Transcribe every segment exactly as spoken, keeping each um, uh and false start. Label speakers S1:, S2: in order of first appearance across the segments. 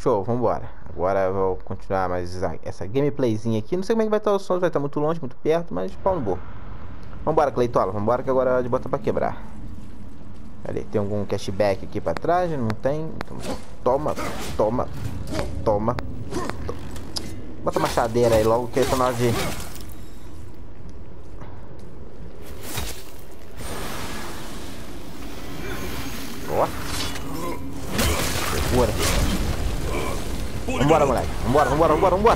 S1: Show, vambora. Agora eu vou continuar mais essa gameplayzinha aqui. Não sei como é que vai estar o som, vai estar muito longe, muito perto, mas pau no burro. Vambora, Cleitola, vambora que agora é hora de botar pra quebrar. Cadê? Tem algum cashback aqui pra trás? Não tem? Então, toma, toma, toma. Bota a machadeira aí logo que é pra nós de... Ó. Segura. Vambora, moleque. Vambora, vambora, vambora, vambora.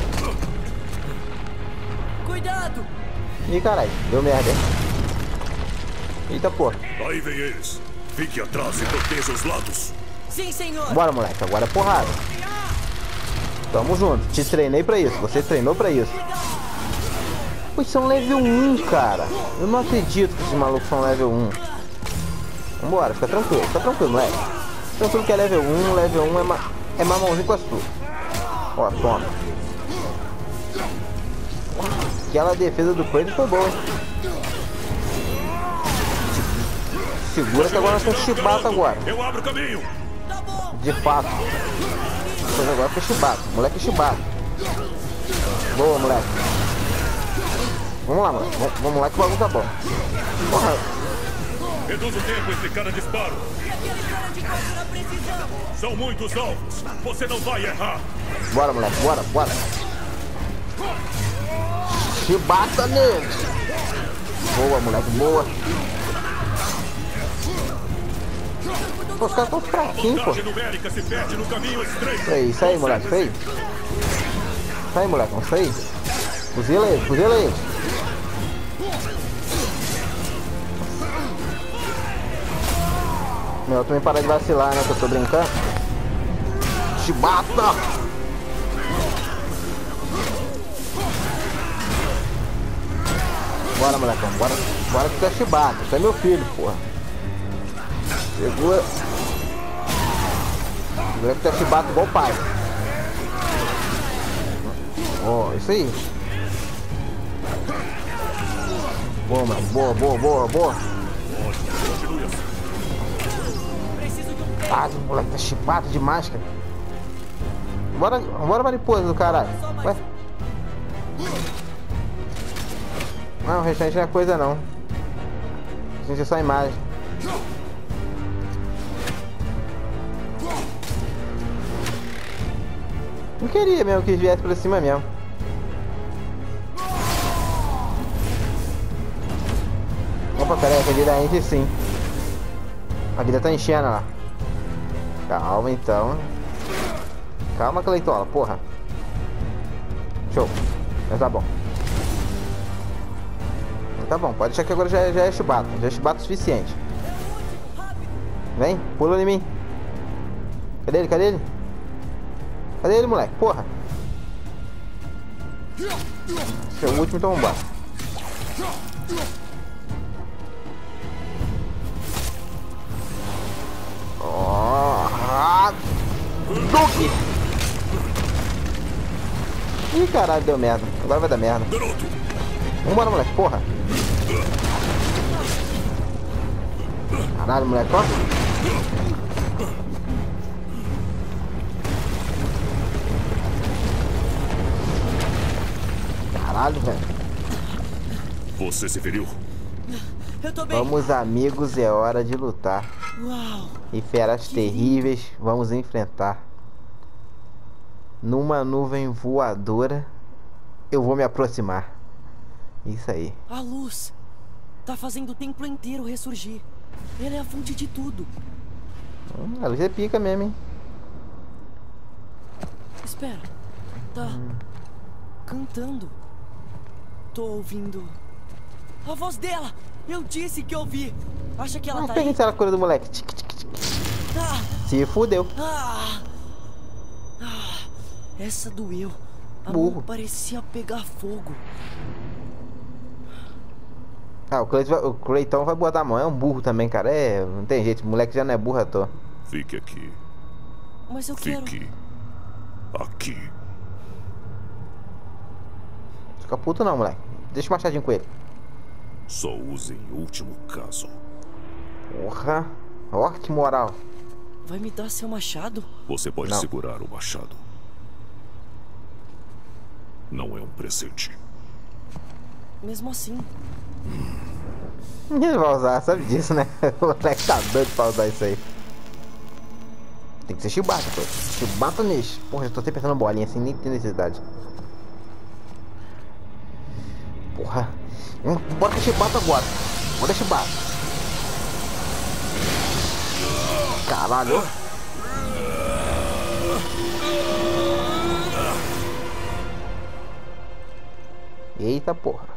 S2: Cuidado!
S1: Ih, caralho. Deu merda, hein? Eita, porra.
S3: Aí vem eles. Fique atrás e proteja os lados.
S2: Sim, senhor!
S1: Bora, moleque. Agora é porrada. Tamo junto. Te treinei pra isso. Você treinou pra isso. Pois são level um, cara. Eu não acredito que esses malucos são level um. Vambora, fica tranquilo. Fica tranquilo, moleque. Tranquilo que é level um. Level um é, ma é mamãozinho com açúcar. Ó, toma. Aquela defesa do Kratos foi boa, hein? Segura que agora nós temos Chibata agora.
S3: Eu abro o caminho.
S1: De fato. Pois agora foi Chibata. Moleque Chibata. Boa, moleque. Vamos lá, moleque. Vamos, vamos lá que o bagulho tá bom. Porra.
S3: Reduz o tempo entre cada disparo. São muitos alvos. Você não vai errar.
S1: Bora, moleque. Bora, bora. Chibata nele. Boa, moleque. Boa. Pô, os caras estão fraquinhos, pô. É isso aí, moleque. Isso aí. Isso aí, moleque. Isso aí. Fuzila ele, fuzila ele. Meu, eu também parar de vacilar, né? Que eu tô brincando. Chibata! Bora, molecão. Bora, bora que tu é Chibata. Tu é meu filho, porra. Segura. Segura que tu é Chibata igual o pai. Ó, oh, isso aí. Boa, mano. Boa, boa, boa, boa. Ah, o moleque tá Chibata demais, cara. Bora, bora, mariposa do caralho. Ué? Não, o restante não é coisa não. A gente é só imagem. Não queria mesmo que viesse pra cima mesmo. Opa, peraí, que a vida enche sim. A vida tá enchendo lá. Calma então. Calma, Cleitola, porra. Show. Mas tá bom. Tá bom, pode deixar que agora já, já é Chibata. Já é Chibata o suficiente. Vem, pula em mim. Cadê ele? Cadê ele? Cadê ele, moleque? Porra. Esse é o último, então vambora. Oh, Duque! Ih, caralho, deu merda. Agora vai dar merda. Vambora, moleque, porra. Caralho, moleque, ó. Caralho, velho.
S3: Você se feriu?
S2: Eu tô bem.
S1: Vamos, amigos, é hora de lutar.
S2: Uau.
S1: E feras terríveis vamos enfrentar. Numa nuvem voadora eu vou me aproximar. Isso aí.
S2: A luz tá fazendo o templo inteiro ressurgir. Ela é a fonte de tudo.
S1: Hum, a luz é pica mesmo, hein?
S2: Espera. Tá hum. cantando. Tô ouvindo a voz dela. Eu disse que ouvi. Acha que ela
S1: ah,
S2: tá
S1: aí? Ela cura do moleque.
S2: Ah.
S1: Se fudeu.
S2: Ah. Ah. Essa doeu. A
S1: Burro.
S2: mão parecia pegar fogo.
S1: Ah, o Cleiton, o Cleiton vai botar a mão. É um burro também, cara. É, não tem jeito. O moleque já não é burro à toa.
S3: Fique aqui.
S2: Mas eu
S3: Fique
S2: quero...
S3: aqui.
S1: Fica puto não, moleque. Deixa o machadinho com ele.
S3: Só use em último caso.
S1: Porra. Ó, que moral.
S2: vai me dar seu machado?
S3: Você pode
S1: Não.
S3: segurar o machado. Não é um presente.
S2: Mesmo assim,
S1: Ele vai usar, sabe disso, né? O moleque tá doido pra usar isso aí. Tem que ser Chewbacca, pô. Chewbacca nisso. Porra, eu tô até pensando bolinha assim, nem tem necessidade. Porra. Hum, Bora com Chewbacca agora. Bora Chewbacca. Caralho. Eita porra.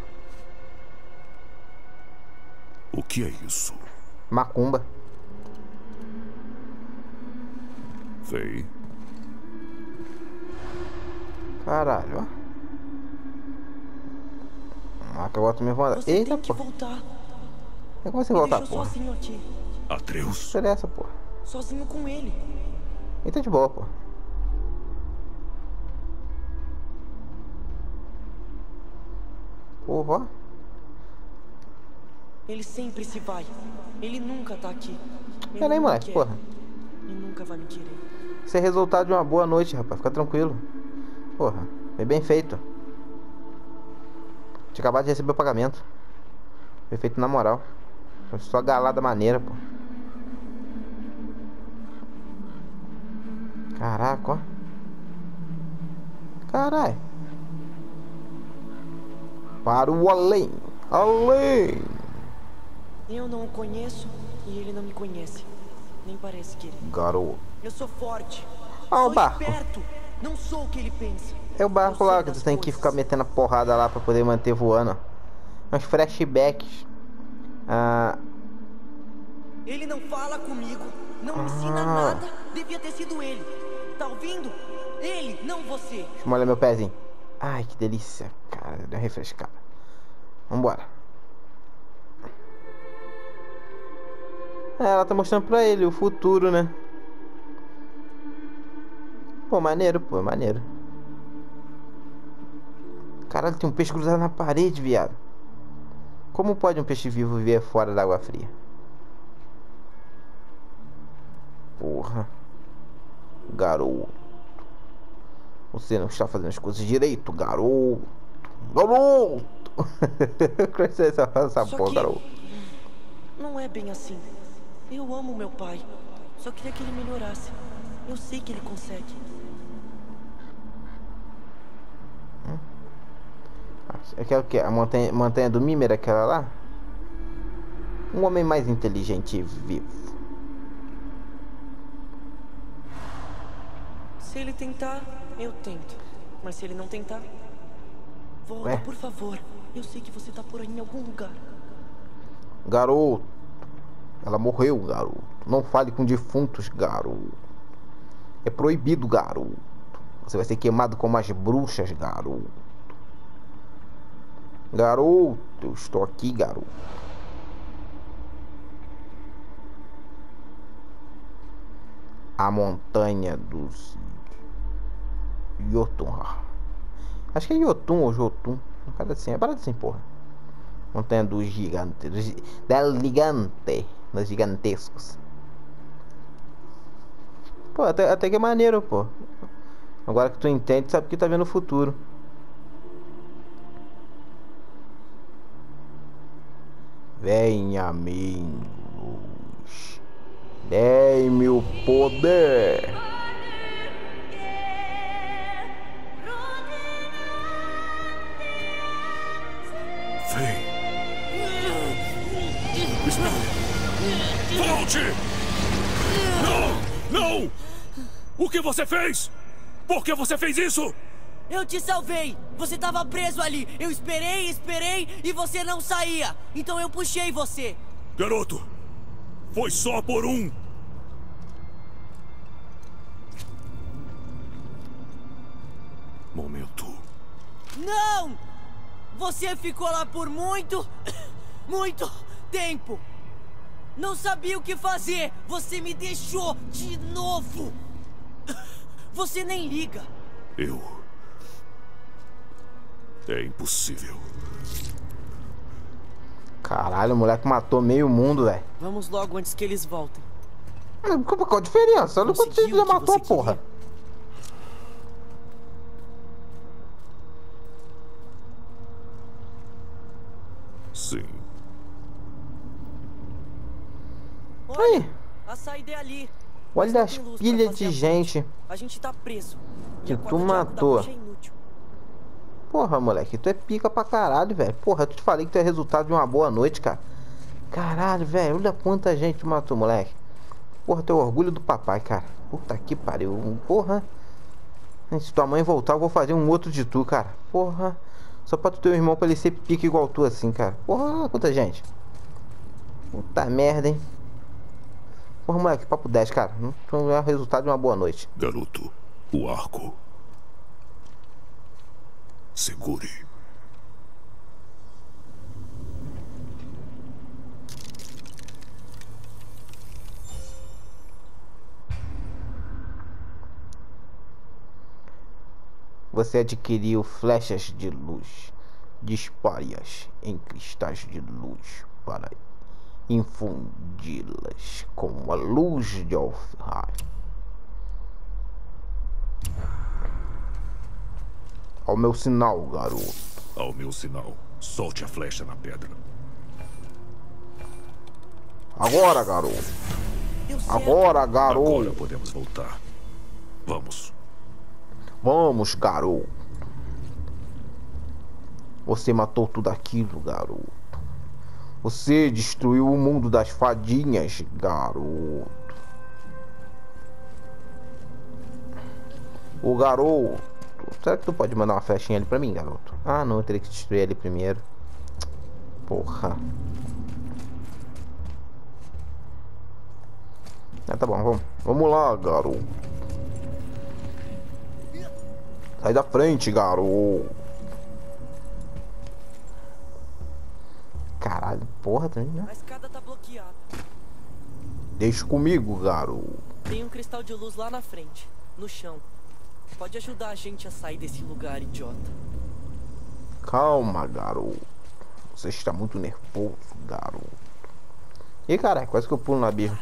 S3: O que é isso?
S1: Macumba.
S3: Fei.
S1: Caralho, ó. Ah, que eu boto minha vontade.
S2: você
S1: Eita
S2: tem que
S1: porra.
S2: voltar.
S1: Como você
S2: Me
S1: voltar,
S2: deixou
S1: porra?
S2: sozinho aqui.
S3: Atreus.
S1: Que essa, porra?
S2: Sozinho com ele.
S1: Eita de boa, porra. Porra, ó.
S2: Ele sempre se vai. Ele nunca tá aqui. Ele
S1: Pera aí,
S2: não
S1: moleque,
S2: quer.
S1: porra.
S2: E nunca vai me querer.
S1: Isso é resultado de uma boa noite, rapaz. Fica tranquilo. Porra, foi bem feito. Tinha acabado de receber o pagamento. Foi feito na moral. Foi só galada maneira, pô. Caraca, ó. Caralho. Para o além. Além.
S2: Eu não o conheço e ele não me conhece. Nem parece querer.
S1: Garoto.
S2: Eu sou forte.
S1: Ah, o
S2: sou
S1: barco.
S2: esperto. Não sou o que ele pensa.
S1: É o barco
S2: Eu sei
S1: lá que
S2: das
S1: tu tem que
S2: coisas.
S1: ficar metendo a porrada lá pra poder manter voando. Uns flashbacks. Ah,
S2: Ele não fala comigo. Não me ensina
S1: Ah.
S2: nada. Devia ter sido ele. Tá ouvindo? Ele, não você.
S1: deixa eu molhar meu pezinho. Ai, que delícia. Cara, deu uma refrescada. Vambora. É, ela tá mostrando pra ele o futuro, né? Pô, maneiro, pô, maneiro. Caralho, tem um peixe cruzado na parede, viado. Como pode um peixe vivo viver fora da água fria? Porra. Garoto. Você não está fazendo as coisas direito, garoto. Garoto. Cresceu essa, essa
S2: Só
S1: porra,
S2: que
S1: garoto.
S2: não é bem assim. Eu amo meu pai. Só queria que ele melhorasse. Eu sei que ele consegue.
S1: Aquela que é a montanha, montanha do Mimer, aquela lá? Um homem mais inteligente e vivo.
S2: Se ele tentar, eu tento. Mas se ele não tentar, volta,
S1: Ué?
S2: por favor. Eu sei que você tá por aí em algum lugar.
S1: Garoto. Ela morreu, garoto. Não fale com defuntos, garoto. É proibido, garoto. Você vai ser queimado como as bruxas, garoto. Garoto, eu estou aqui, garoto. A montanha dos Jotun. Acho que é Jotun ou Jotun. Um cara assim, é parado assim, porra. Montanha dos gigantes. Dos, del gigante. Dos gigantescos. Pô, até, até que é maneiro, pô. Agora que tu entende, sabe que tá vendo o futuro. Venha a mim, luz. Dê-me o poder.
S3: Fei. Espere. Volte! Não! Não! O que você fez? Por que você fez isso?
S2: Eu te salvei! Você tava preso ali! Eu esperei, esperei e você não saía! Então eu puxei você!
S3: Garoto, foi só por um. Momento.
S2: Não! Você ficou lá por muito, muito tempo! Não sabia o que fazer! Você me deixou de novo! Você nem liga!
S3: Eu... É impossível.
S1: Caralho, o moleque matou meio mundo, velho.
S2: Vamos logo antes que eles voltem.
S1: Qual a diferença? Olha quanto você já matou, porra.
S3: Sim.
S2: Olha, a saída é ali.
S1: Olha as pilhas de gente
S2: a gente tá preso.
S1: que tu matou. Porra, moleque, tu é pica pra caralho, velho. Porra, eu te falei que tu é resultado de uma boa noite, cara. Caralho, velho, olha quanta gente tu matou, moleque. Porra, teu orgulho do papai, cara. Puta que pariu. Porra. Se tua mãe voltar, eu vou fazer um outro de tu, cara. Porra. Só pra tu ter um irmão pra ele ser pica igual tu, assim, cara. Porra, quanta gente. Puta merda, hein. Porra, moleque, papo dez, cara. Não é o resultado de uma boa noite.
S3: Garoto, o arco. Segure.
S1: Você adquiriu flechas de luz. Dispare-as em cristais de luz para infundi-las com a luz de Alfheim. Ao meu sinal, garoto.
S3: Ao meu sinal, solte a flecha na pedra.
S1: Agora, garoto. Agora, garoto.
S3: Agora podemos voltar. Vamos.
S1: Vamos, garoto. Você matou tudo aquilo, garoto. Você destruiu o mundo das fadinhas, garoto. O garoto. Será que tu pode mandar uma flechinha ali pra mim, garoto? Ah, não, eu teria que destruir ele primeiro. Porra. Ah, tá bom, vamos. Vamos lá, garoto. Sai da frente, garoto. Caralho, porra também, né?
S2: A escada tá bloqueada.
S1: Deixa comigo, garoto.
S2: Tem um cristal de luz lá na frente, no chão. Pode ajudar a gente a sair desse lugar, idiota.
S1: Calma, garoto. Você está muito nervoso, garoto. Ih, caralho, quase que eu pulo na birra.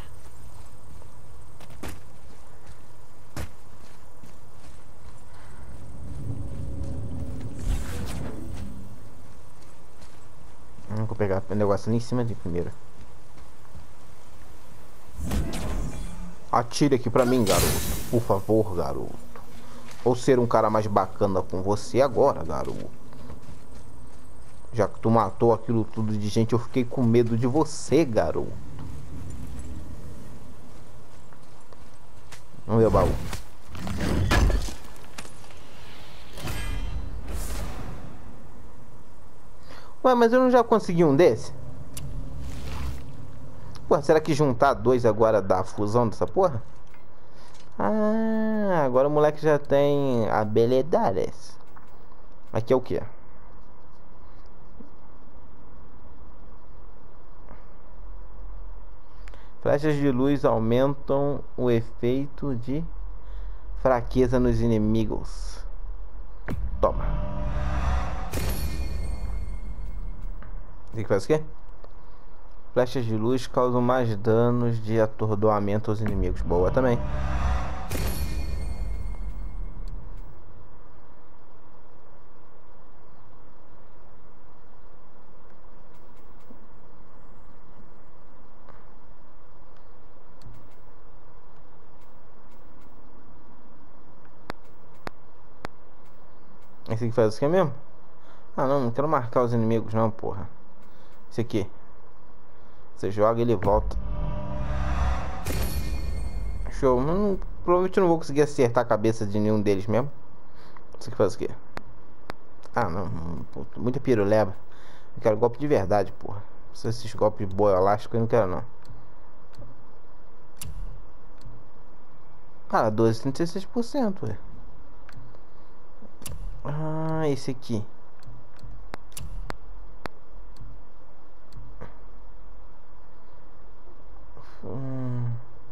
S1: Vou pegar o negócio ali em cima de primeiro. Atire aqui pra mim, garoto. Por favor, garoto. Vou ser um cara mais bacana com você agora, garoto. Já que tu matou aquilo tudo de gente, eu fiquei com medo de você, garoto. Vamos ver o baú. Ué, mas eu não já consegui um desse? Pô, será que juntar dois agora dá a fusão dessa porra? Ah, agora o moleque já tem habilidades. Aqui é o que? Flechas de luz aumentam o efeito de fraqueza nos inimigos. Toma. O que faz o quê? Flechas de luz causam mais danos de atordoamento aos inimigos. Boa também. Esse aqui faz o que mesmo? Ah, não, não quero marcar os inimigos não, porra. Esse aqui. Você joga e ele volta. Show. Não, provavelmente eu não vou conseguir acertar a cabeça de nenhum deles mesmo. Isso aqui faz o quê? Ah, não. Pô, muita piruleba. Eu quero golpe de verdade, porra. Se esses golpes de boa elástico eu não quero não. Cara, doze, trinta e seis por cento, ué. Ah, esse aqui. Hum.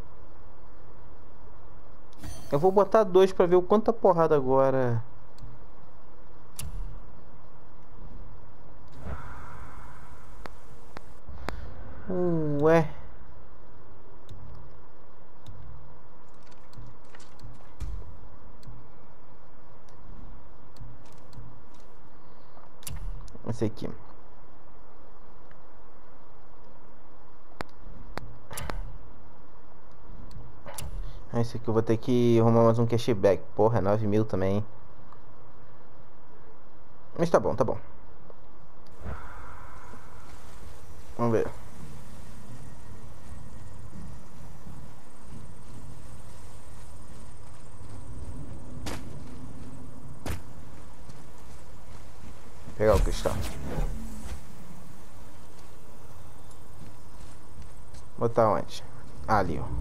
S1: Eu vou botar dois pra ver o quanta porrada agora. Ué. Esse aqui. Esse aqui eu vou ter que arrumar mais um cashback. Porra, é nove mil também. Mas tá bom, tá bom. Vamos ver. Pegar o cristal. Botar onde? Ah, ali, ó.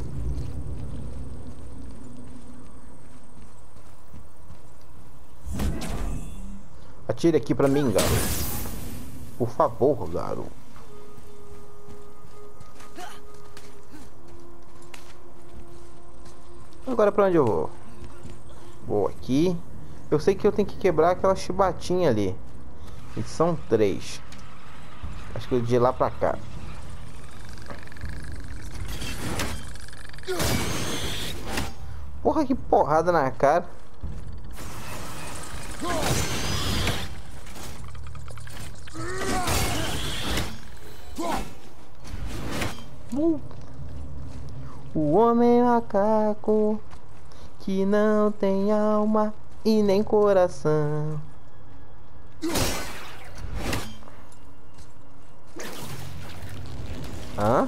S1: Atire aqui pra mim, garoto. Por favor, garoto. Agora pra onde eu vou? Vou aqui. Eu sei que eu tenho que quebrar aquela chibatinha ali. E são três. Acho que eu de lá pra cá. Porra, que porrada na cara. Uh. O homem macaco que não tem alma e nem coração. Hã?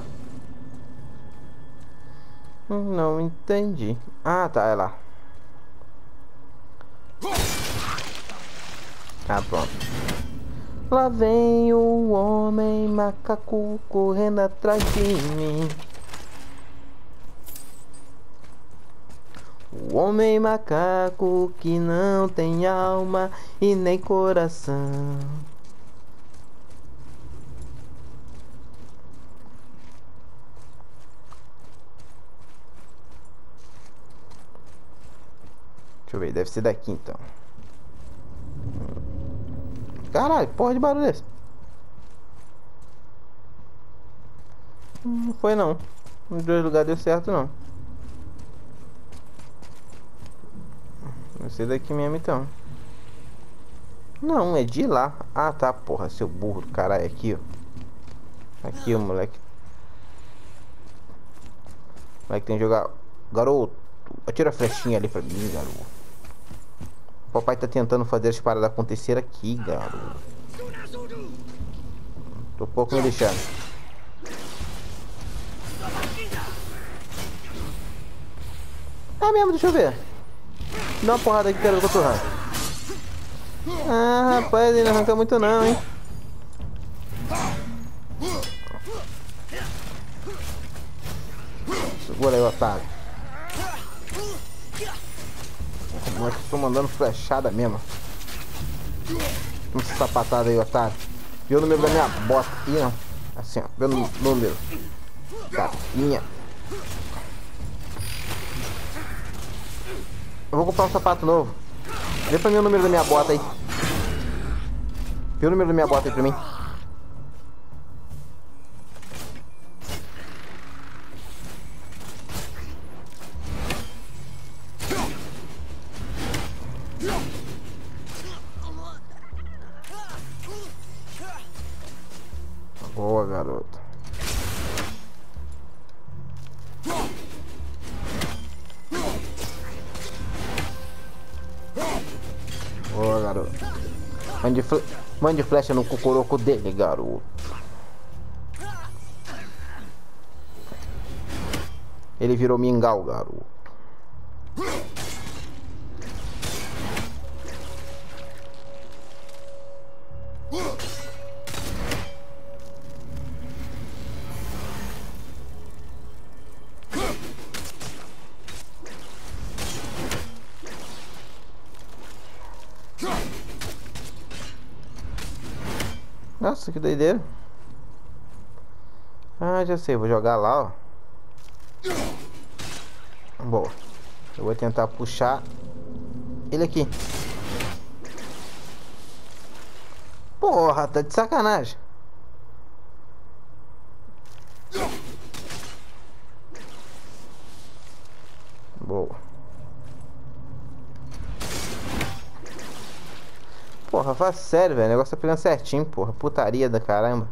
S1: Não entendi. Ah, tá, é lá. Ah, pronto. Lá vem o homem macaco correndo atrás de mim. O homem macaco que não tem alma e nem coração. Deixa eu ver, deve ser daqui então. Caralho, porra de barulho é esse? Não foi não. Nos dois lugares deu certo não. Vai ser daqui mesmo então. Não, é de lá. Ah tá, porra, seu burro do caralho. Aqui, ó. Aqui, ó, moleque. O moleque tem que jogar. Garoto, atira a flechinha ali pra mim, garoto. O papai tá tentando fazer as paradas acontecer aqui, garoto. Tô pouco me deixando. Ah mesmo, deixa eu ver. Dá uma porrada aqui, quero ver quanto arranca. Ah, rapaz, ele não arranca muito não, hein. Segura aí, otário. Como é que tô mandando flechada mesmo? Essa sapatada aí, otário. Vê o número da minha bota aqui, não. Assim, ó. Vê o número. Capinha. Eu vou comprar um sapato novo. Vê pra mim o número da minha bota aí. Vê o número da minha bota aí pra mim. Boa, garoto. Boa, garoto. Mande, fle mande flecha no cocoroco dele, garoto. Ele virou mingau, garoto. Nossa, que doideira. Ah, já sei, vou jogar lá, ó. Boa. Eu vou tentar puxar ele aqui. Porra, tá de sacanagem. Boa. Porra, fala sério, velho. O negócio tá pegando certinho, porra. Putaria da caramba.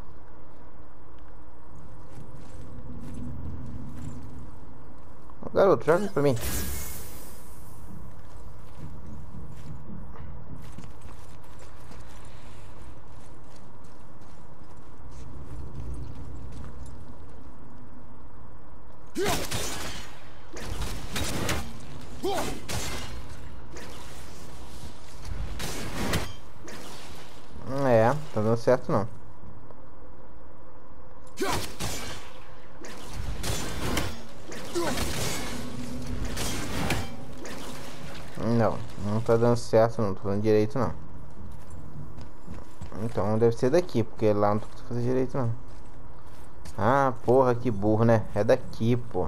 S1: Garoto, joga pra mim. É, tá dando certo não. Não, não tá dando certo não, tô fazendo direito não. Então deve ser daqui, porque lá não tô fazendo direito não. Ah, porra, que burro, né? É daqui, pô.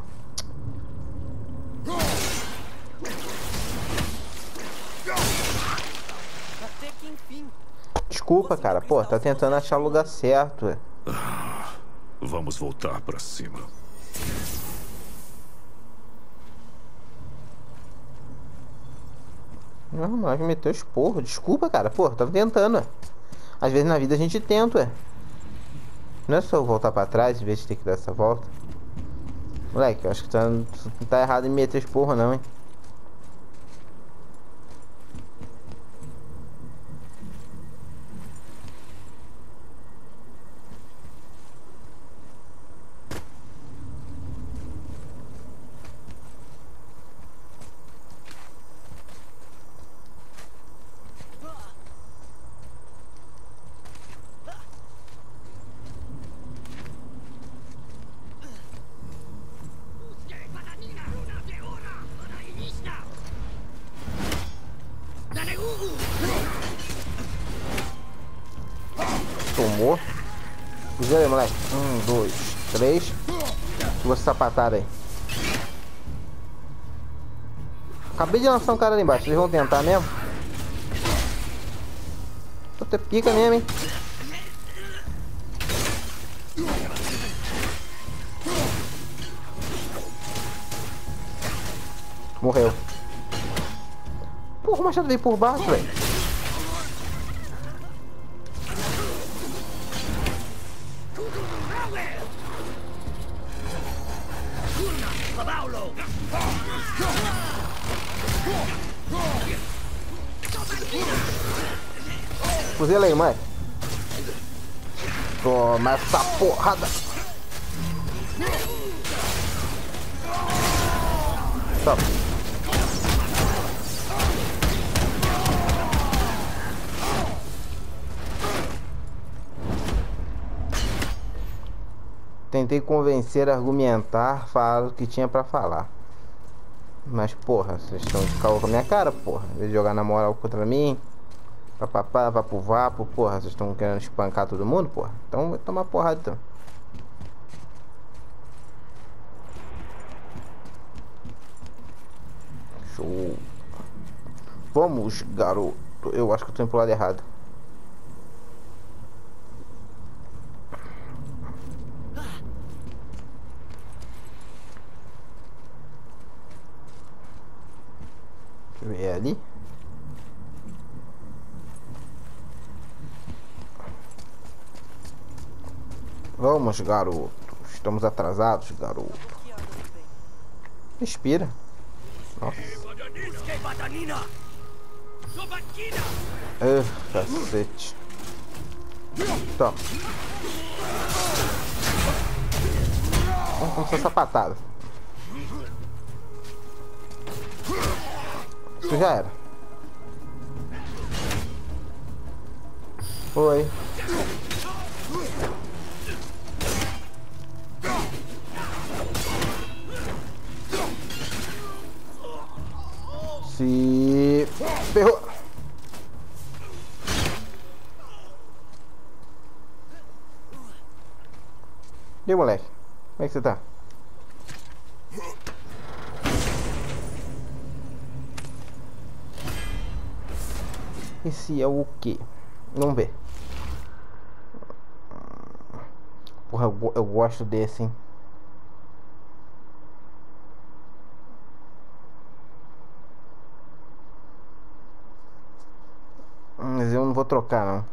S2: Até que enfim.
S1: Desculpa, cara. Pô, tá tentando achar o lugar certo, ué.
S3: Vamos voltar pra cima.
S1: Não, mas me meteu esporro. Desculpa, cara. Pô, tava tentando, ué. Às vezes na vida a gente tenta, ué. Não é só eu voltar pra trás em vez de ter que dar essa volta. Moleque, eu acho que tá, não tá errado em me meter esporro, não, hein. Tomou. Fugiu aí, moleque. Um, dois, três. Duas sapatadas aí. Acabei de lançar um cara ali embaixo. Vocês vão tentar mesmo? Vou ter pica mesmo, hein? Morreu. Porra, o machado veio por baixo, velho. Fuzila aí, mãe. Toma essa porrada. Toma. Tentei convencer, argumentar, falar o que tinha pra falar. Mas, porra, vocês estão de caô com a minha cara, porra. Em vez de jogar na moral contra mim, papapá, vapo vapo, porra. Vocês estão querendo espancar todo mundo, porra. Então vai tomar porrada, então. Show. Vamos, garoto. Eu acho que eu tô indo pro lado errado. É ali? Vamos, garoto. Estamos atrasados, garoto. Respira. Nossa. Ah, cacete. Toma. Vamos começar essa patada. Isso já era. Foi. Se ferrou. E aí, moleque? Como é que você tá? Esse é o quê? Vamos ver. Porra, eu, eu gosto desse, hein? Mas eu não vou trocar, não.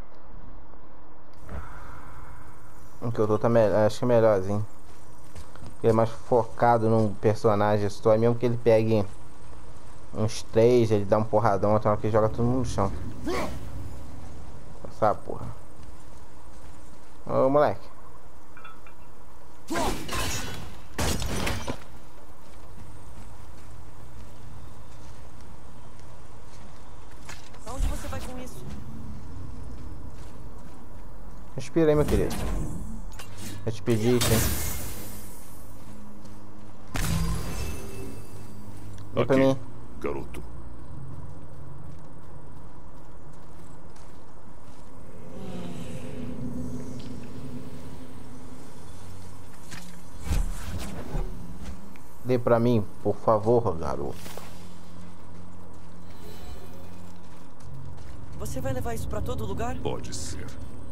S1: O que eu tô tá melhor, acho que é melhorzinho. Ele é mais focado num personagem só, mesmo que ele pegue uns três, ele dá um porradão, até uma hora que ele joga todo mundo no chão. Essa porra. Ô, moleque.
S2: Aonde você vai com isso?
S1: Respira aí, meu querido. Eu te pedi, hein? Vem pra mim.
S3: Garoto.
S1: Dê pra mim, por favor, garoto.
S2: Você vai levar isso pra todo lugar?
S3: Pode ser.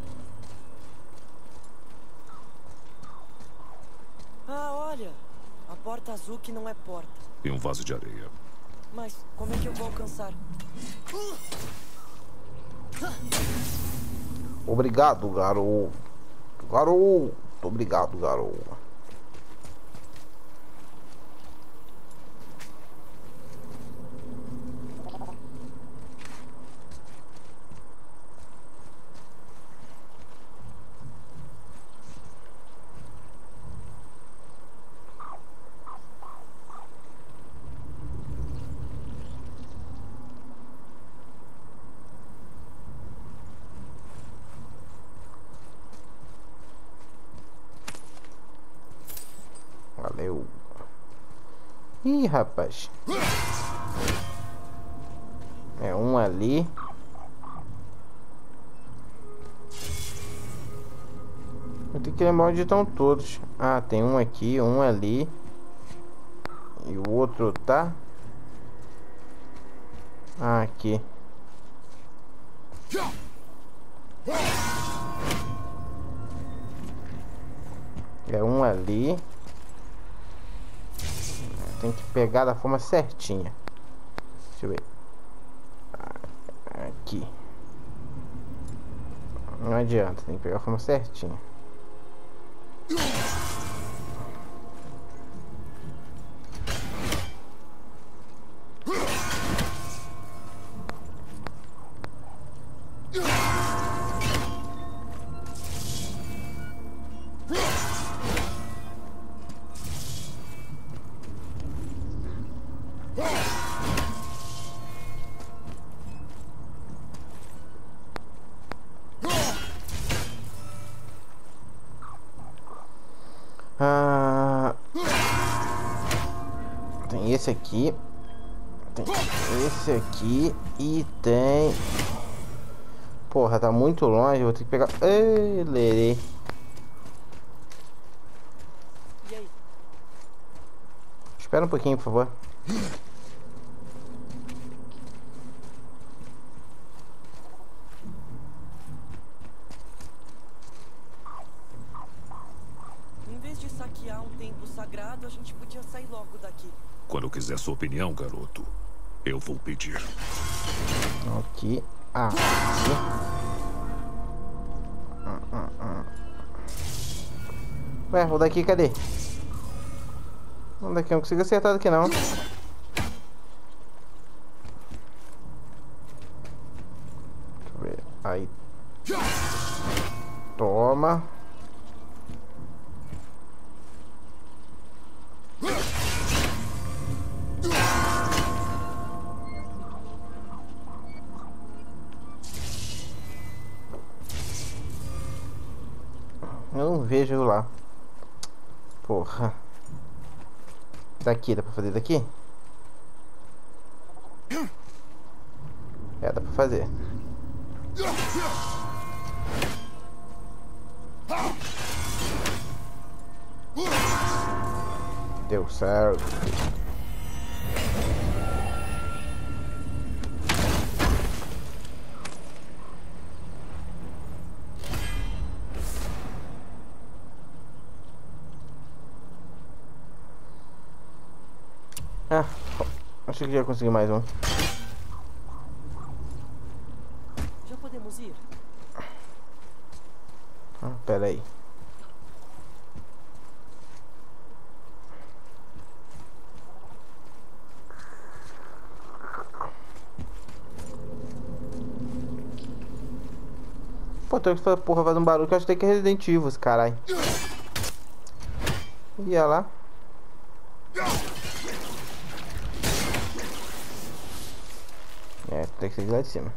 S2: Ah, olha. A porta azul que não é porta.
S3: E um vaso de areia.
S2: Mas como é que eu vou alcançar?
S1: Obrigado, garoto. Garoto. Obrigado, garoto. Valeu. Ih, rapaz. É um ali. Eu tenho que lembrar onde estão todos. Ah, tem um aqui, um ali. E o outro tá... Ah, aqui. É um ali. Tem que pegar da forma certinha. Deixa eu ver. Aqui. Não adianta, tem que pegar a forma certinha. Ah, tem esse aqui. Tem esse aqui. E tem... Porra, tá muito longe. Vou ter que pegar... Ei, lerei.
S2: E aí?
S1: Espera um pouquinho, por favor.
S2: Em vez de saquear um templo sagrado, a gente podia sair logo daqui.
S3: Quando eu quiser sua opinião, garoto, eu vou pedir.
S1: Aqui. Ah, aqui. Hum, hum, hum. Ué, vou daqui, cadê? Vamos daqui, eu não consigo acertar daqui não. Deixa eu ver. Aí. Toma. Eu não vejo lá. Porra. Daqui, dá pra fazer daqui? É, dá pra fazer. Deu certo. Ah, achei que já consegui mais um.
S2: Já podemos ir?
S1: Ah, pera aí. Pô, tem que fazer porra, faz um barulho que eu acho que tem que é Resident Evil, esse caralho. Ia lá. É, tem que ser de lá de cima.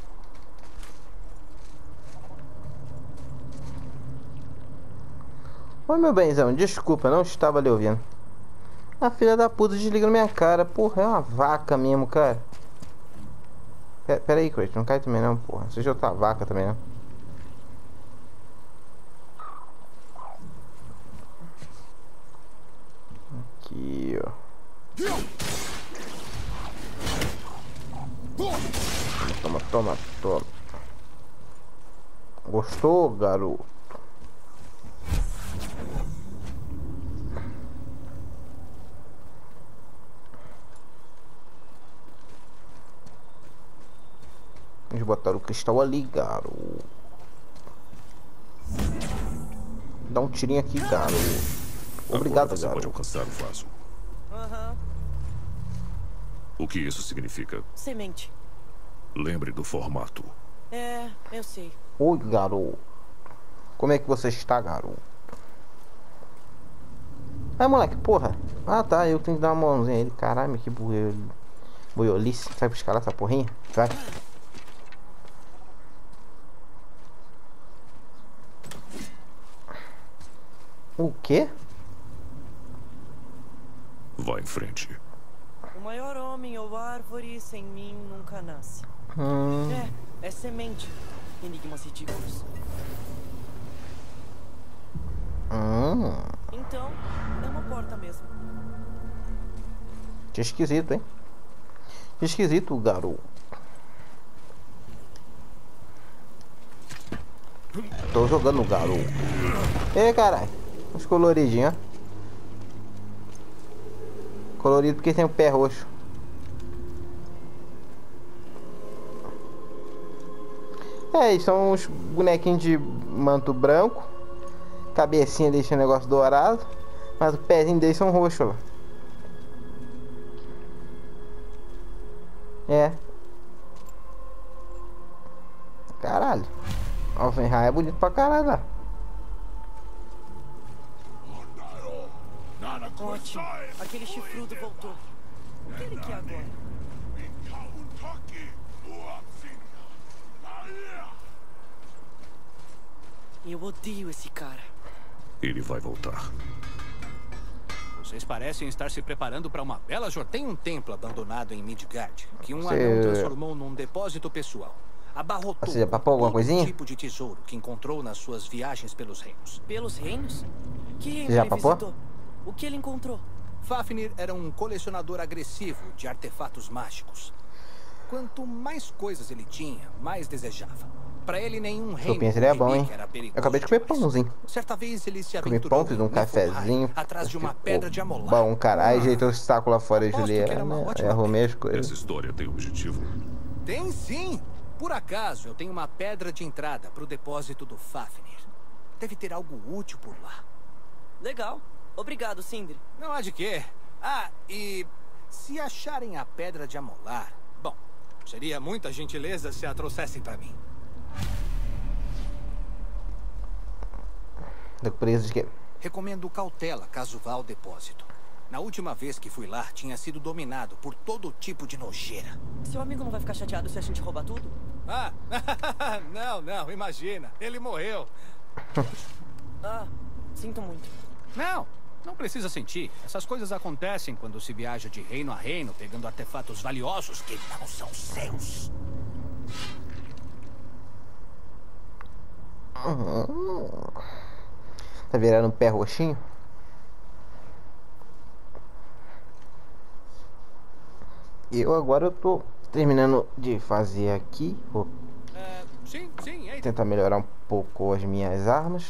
S1: Oi, meu benzão, desculpa, não estava lhe ouvindo. A filha da puta desliga na minha cara. Porra, é uma vaca mesmo, cara. Pera, pera aí, Kratos, não cai também não, porra. Seja outra vaca também não. Aqui, ó. Toma, toma, toma. Gostou, garoto? Vamos botar o cristal ali, garoto. Dá um tirinho aqui, garoto. Obrigado,
S3: Agora você
S1: garoto.
S3: pode alcançar o vaso.
S2: Aham.
S3: O que isso significa?
S2: Semente.
S3: Lembre do formato.
S2: É, eu sei.
S1: Oi, garoto. Como é que você está, garoto? Ai, moleque, porra. Ah, tá, eu tenho que dar uma mãozinha a ele. Caralho, que buiolice. Buiolice. Vai escalar essa porrinha? Vai. O quê?
S3: Vá em frente.
S2: O maior homem ou árvore sem mim nunca nasce.
S1: Hum.
S2: É, é semente. Enigmas ridículos.
S1: Hum.
S2: Então, é uma porta mesmo.
S1: Que esquisito, hein? Que esquisito, garoto. Tô jogando o garoto. Ei, caralho. Os coloridinhos, ó. Colorido porque tem o pé roxo. É, eles são uns bonequinhos de manto branco. Cabecinha deixa o negócio dourado. Mas o pezinho deles são roxos, ó. É. Caralho. Alfenheim é bonito pra caralho lá.
S2: Ótimo. Aquele chifrudo voltou. O que ele quer agora? Eu odeio esse cara.
S3: Ele vai voltar.
S4: Vocês parecem estar se preparando para uma bela jornada. Tem um templo abandonado em Midgard que um
S1: Você-
S4: anão transformou num depósito pessoal. Abarrotou
S1: Você já papou alguma
S4: todo
S1: coisinha?
S4: tipo de tesouro que encontrou nas suas viagens pelos reinos.
S2: Pelos reinos? Que reino
S1: Já
S2: ele
S1: papou?
S2: visitou? O que ele encontrou?
S4: Fafnir era um colecionador agressivo de artefatos mágicos. Quanto mais coisas ele tinha, mais desejava. Para ele, nenhum reino
S1: Sopinha seria bom, hein?
S4: relíquia era perigoso
S1: Eu acabei de comer
S4: demais.
S1: pãozinho.
S4: Certa vez ele se
S1: Comi
S4: aventurou
S1: pão, fiz um
S4: em Niflheim,
S1: cafezinho.
S4: atrás de uma pedra de amolar.
S1: Bom, cara. Aí ajeitou o saco lá fora,
S4: Aposto que
S1: Juliana.
S4: era uma ótima
S1: Arrumei as
S3: Essa
S1: coisas.
S3: história tem objetivo.
S4: Tem sim! Por acaso, eu tenho uma pedra de entrada para o depósito do Fafnir. Deve ter algo útil por lá.
S2: Legal. Obrigado, Sindri.
S4: Não há de quê. Ah, e se acharem a pedra de amolar, bom, seria muita gentileza se a trouxessem para mim.
S1: Tô preso de quê?
S4: Recomendo cautela caso vá ao depósito. Na última vez que fui lá, tinha sido dominado por todo tipo de nojeira.
S2: Seu amigo não vai ficar chateado se a gente roubar tudo?
S4: Ah, não, não, imagina. Ele morreu.
S2: Ah, sinto muito.
S4: Não, não precisa sentir. Essas coisas acontecem quando se viaja de reino a reino, pegando artefatos valiosos que não são seus.
S1: Tá virando um pé roxinho? Eu agora eu tô terminando de fazer aqui. Vou
S4: É, sim, sim, é.
S1: tentar melhorar um pouco as minhas armas.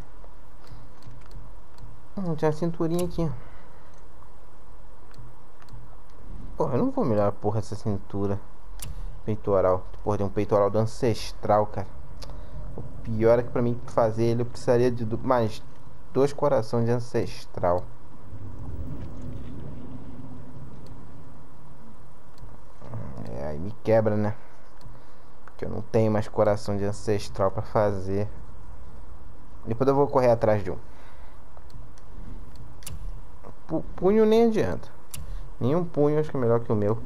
S1: Hum, tem uma cinturinha aqui. Pô, eu não vou melhorar porra essa cintura. peitoral. Porra, tem um peitoral do ancestral, cara. O pior é que pra mim fazer ele eu precisaria de mais dois corações de ancestral. É, aí me quebra, né? Porque eu não tenho mais coração de ancestral pra fazer. Depois eu vou correr atrás de um. Punho nem adianta. Nenhum punho acho que é melhor que o meu.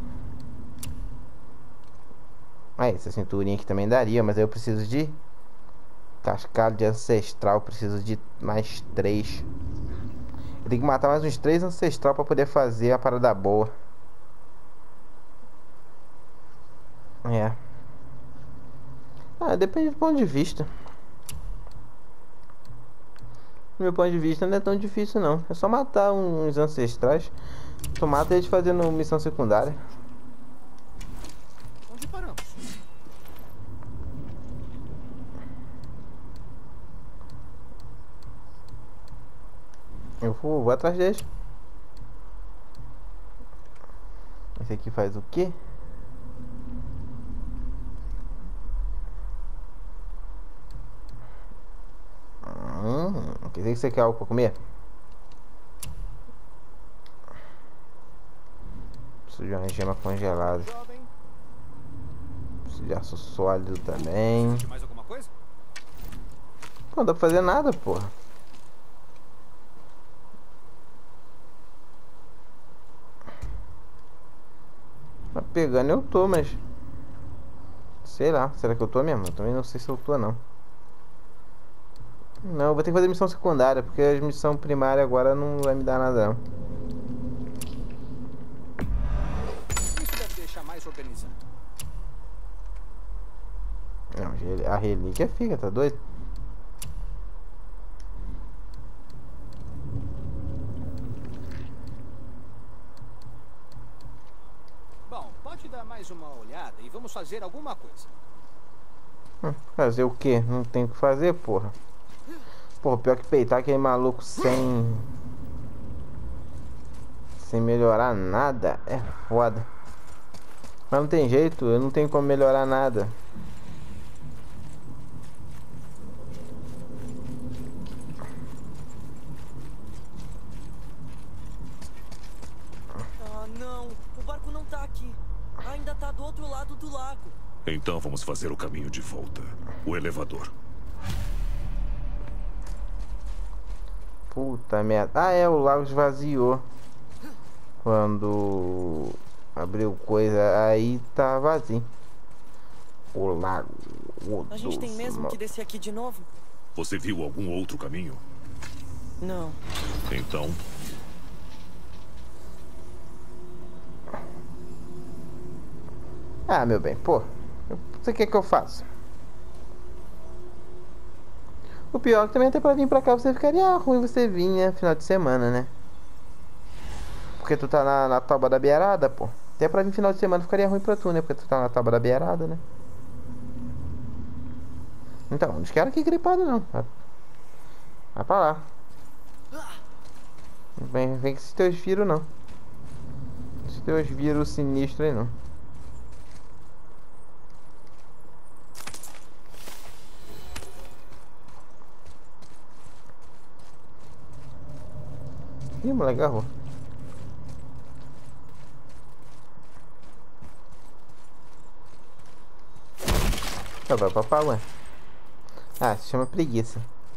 S1: Ah, essa cinturinha aqui também daria, mas aí eu preciso de cascalho de ancestral. Preciso de mais três. Eu tenho que matar mais uns três ancestral pra poder fazer a parada boa. É. Ah, depende do ponto de vista. Do meu ponto de vista não é tão difícil não. É só matar uns ancestrais. Tu mata eles fazendo missão secundária.
S4: Onde paramos?
S1: Eu vou, vou atrás deles. Esse aqui faz o quê? Hum, quer dizer que você quer algo pra comer? Preciso de uma gema congelada. Preciso de aço sólido também.
S4: Mais alguma coisa?
S1: Não dá pra fazer nada, porra. Tá pegando eu tô, mas... sei lá, será que eu tô mesmo? Eu também não sei se eu tô, não. Não, eu vou ter que fazer missão secundária, porque a missão primária agora não vai me dar nada, não.
S4: Isso deve deixar mais organizado.
S1: Não, a relíquia fica, tá doido?
S4: Bom, pode dar mais uma olhada e vamos fazer alguma coisa.
S1: Hum, fazer o quê? Não tem o que fazer, porra. Porra, pior que peitar aquele maluco sem... sem melhorar nada é foda. Mas não tem jeito, eu não tenho como melhorar nada.
S2: Ah, não. O barco não tá aqui. Ainda tá do outro lado do lago.
S3: Então vamos fazer o caminho de volta. O elevador.
S1: Puta merda. Ah, é, o lago esvaziou. Quando abriu coisa, aí tá vazio. O lago. O
S2: A gente tem mesmo que descer aqui de novo?
S3: Você viu algum outro caminho?
S2: Não.
S3: Então,
S1: Ah, meu bem, pô. Você quer que eu faça? O pior é que também até pra vir pra cá você ficaria ruim você vir, né? Final de semana, né? Porque tu tá na, na Tábua da Beirada, pô. Até pra vir final de semana ficaria ruim pra tu, né? Porque tu tá na Tábua da Beirada, né? Então, não quero aqui gripado, não. Vai, vai pra lá. Não vem, vem com esses teus vírus, não. Esses teus vírus sinistros aí, não. Ih, moleque, agarrou. Tá, vai pra pá, ué. Ah, se chama preguiça.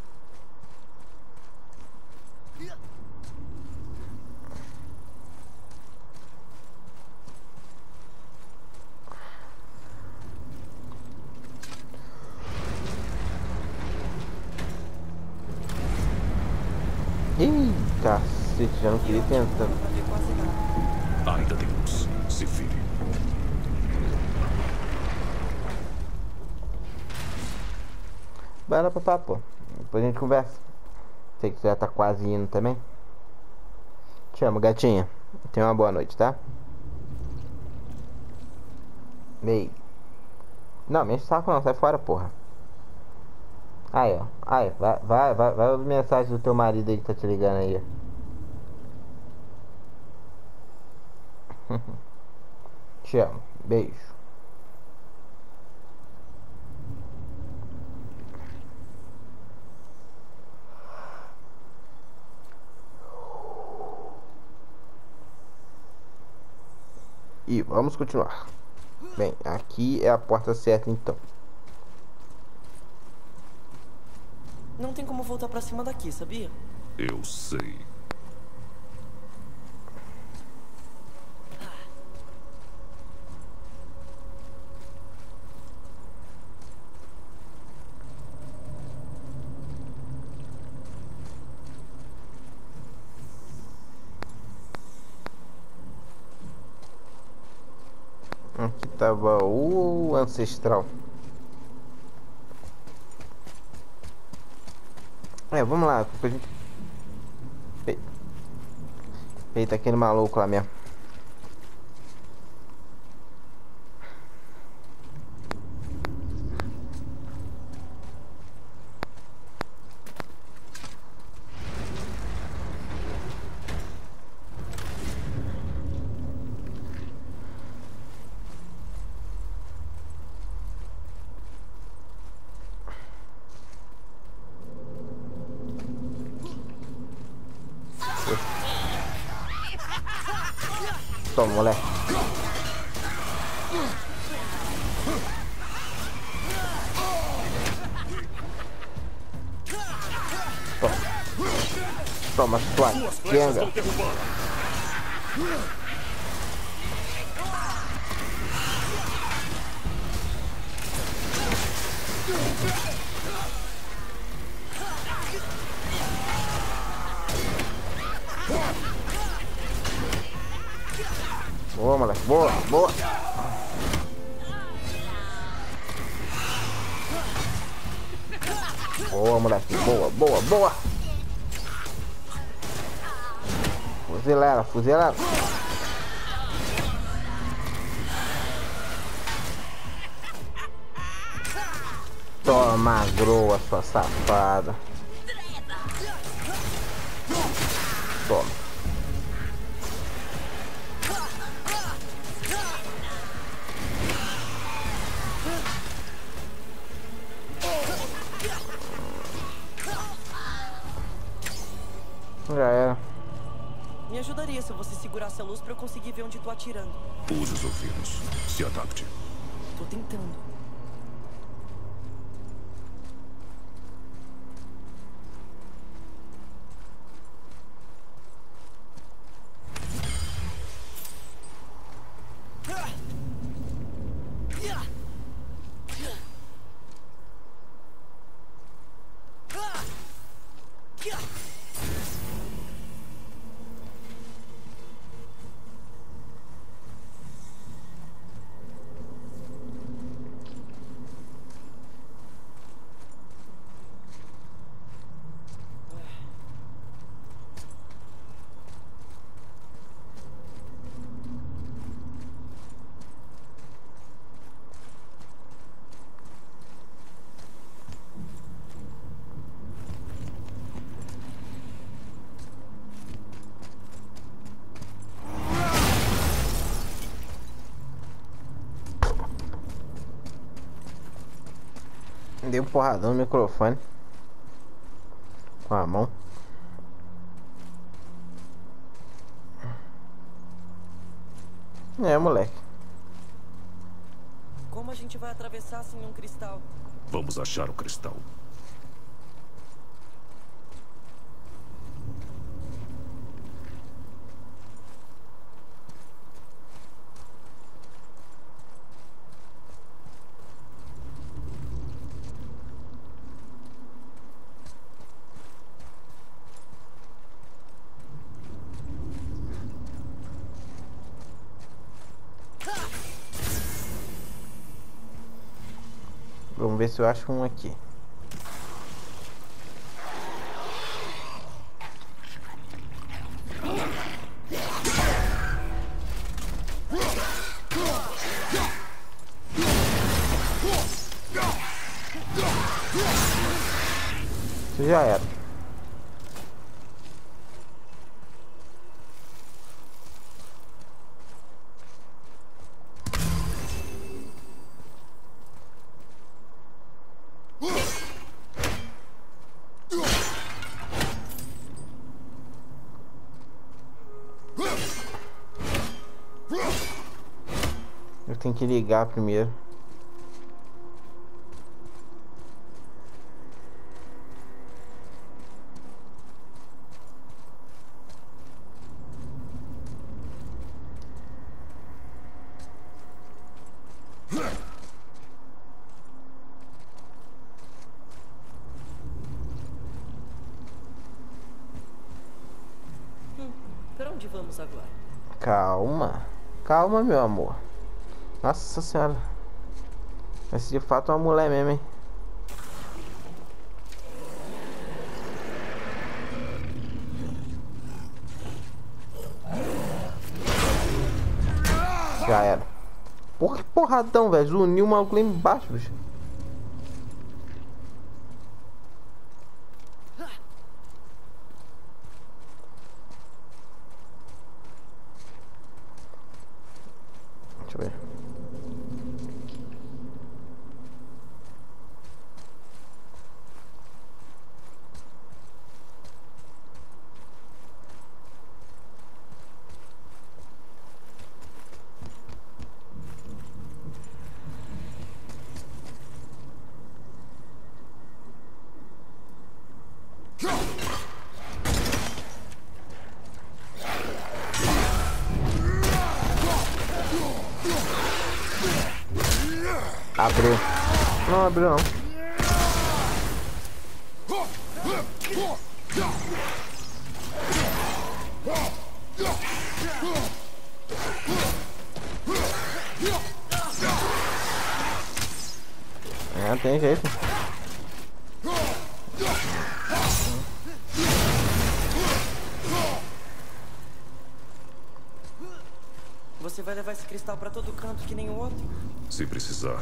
S1: Ih, cacete, já não queria tentar.
S2: Pra ver quase nada.
S3: ainda tem luz. Se vire.
S1: Vai lá pra pá, pô. Depois a gente conversa. Sei que você já tá quase indo também. Te amo, gatinha. Tenha uma boa noite, tá? Beijo. Não, me enche o saco não, sai fora, porra. Aí, ó. Aí, vai, vai, vai, vai ouvir mensagem do teu marido aí que tá te ligando aí, ó. Te amo. Beijo. E vamos continuar. Bem, aqui é a porta certa então.
S2: Não tem como voltar pra cima daqui, sabia?
S3: Eu sei.
S1: Aqui tava o ancestral. É, vamos lá. A gente... Eita, aquele maluco lá mesmo. Toma, moleque. Toma. Toma, sua quenga. Boa, moleque. Boa, boa. Boa, moleque. Boa, boa, boa. Fuzila ela, fuzila ela. Toma, groa, sua safada. Toma. Já era.
S2: Me ajudaria se você segurasse a luz pra eu conseguir ver onde tô atirando.
S3: Use os ouvidos. Se adapte.
S2: Tô tentando.
S1: Dei um porradão no microfone com a mão. É, moleque.
S2: Como a gente vai atravessar sem um cristal?
S3: Vamos achar o cristal.
S1: Vamos ver se eu acho um aqui. Isso já era. tem que ligar primeiro.
S2: Hum, para onde vamos agora?
S1: Calma. Calma, meu amor. Nossa senhora. Essa de fato é uma mulher mesmo, hein? Já era. Porra, que porradão, velho. Zuniu o maluco lá embaixo, bicho. Deixa eu ver. Abriu. Não abriu não. É, tem jeito.
S2: Você vai levar esse cristal pra todo canto que nem o outro?
S3: Se precisar.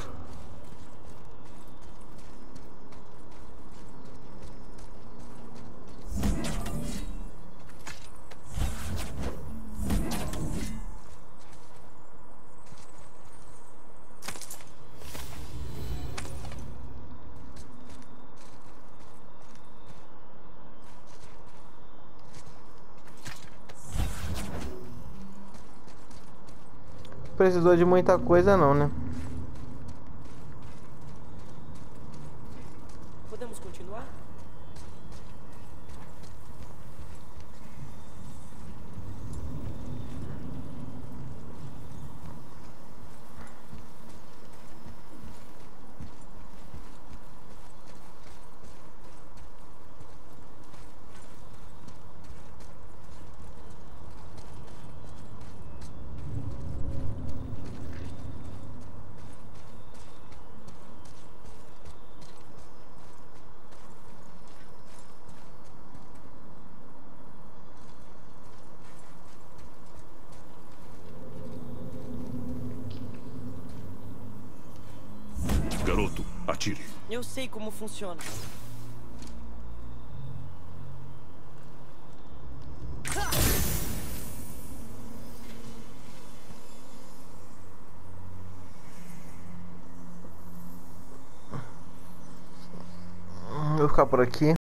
S1: Precisou de muita coisa não, né?
S2: Podemos continuar?
S3: Garoto, atire.
S2: Eu sei como funciona.
S1: Vou ficar por aqui.